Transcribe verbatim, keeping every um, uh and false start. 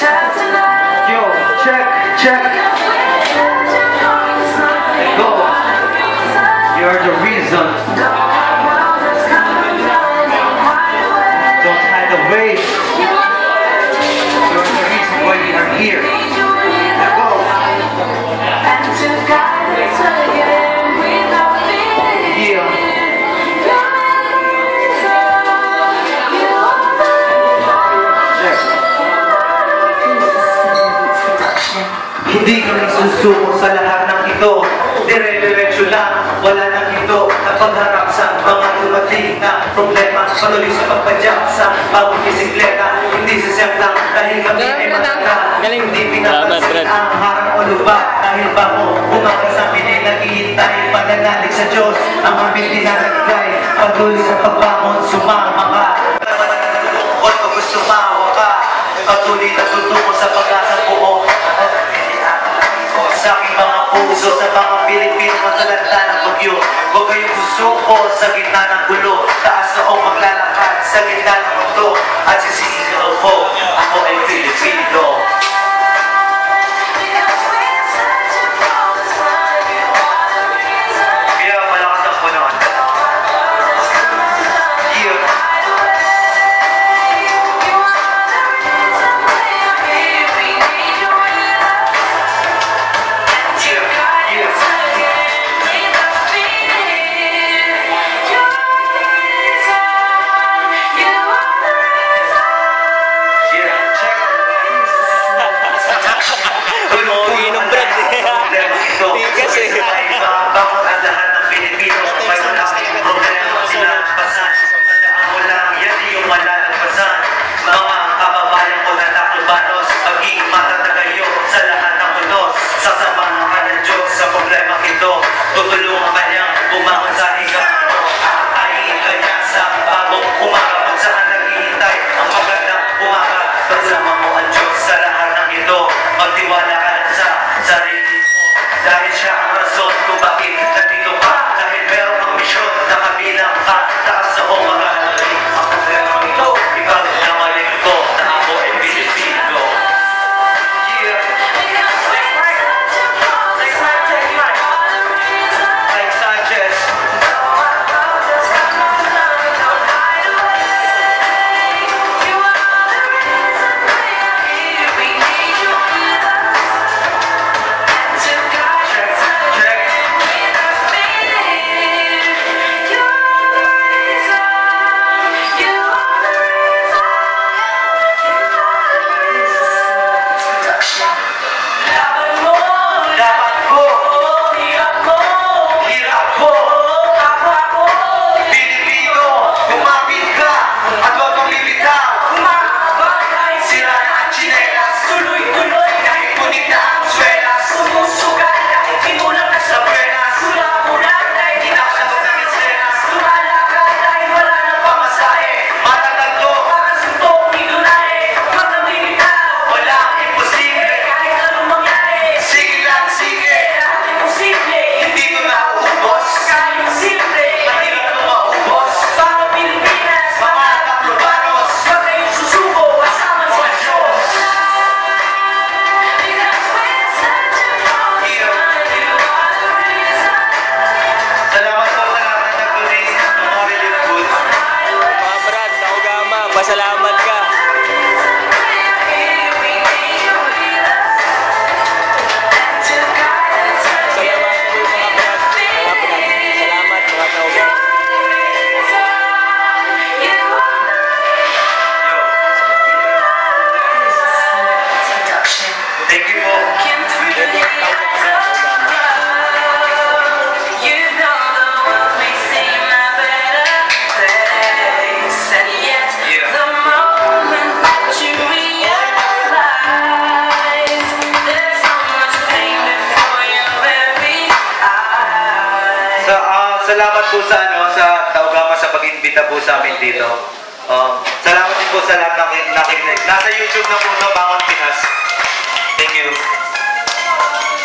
Yo, check, check. Go. You're the reason. Don't hide away. You're the reason why we are here. Go. Yeah. Hindi kami susuko sa lahat ng ito. Dire-diretso lang, wala nang ito. Napagharap sa mga dumating na problema. Patuloy sa pagpadyak sa bawang bisikleta. Hindi sasyak lang dahil kami ay matanda. Hindi pinapansin ang harap o lupa. Dahil bako, umakit sa amin ay naghihintay. Pananalig sa Diyos, ang aming dinaragay. Patuloy sa pagbangon, sumama ka. Lungkot o gusto mawa ka. Patuloy na tutungo sa pag-asa buo. Sa aking mga puso, sa mga Pilipino masalanta ng bagyo. Huwag kayong susuko sa gitna ng gulo. Taas na o maglalakad sa gitna ng mundo. At sisisigaw ko, ako ay Pilipino. Kaya malakas ang punon. Tutulungan ka niyang bumangon sa higa. Aakayin ka niya sa bagong umaga. Kung saan naghihintay ang magandang umaga. Kasama mo ang Diyos sa lahat ng ito. Magtiwala ka sa sarili mo. Dahil siya ang rason kung bakit nandito ka. Dahil meron ang misyon na kabilang ka. Taas sa umaga. Ang problema ito, ikaw na maling ko na ako ay Pilipino. Salamat ka. Salamat mga kaugang. Thank you po. Salamat po sa ano sa Taugama sa pag-imbita po sa amin dito. Um, salamat din po sa lahat ng nakikinig. Nasa YouTube na po no, Bangon Pinas. Thank you.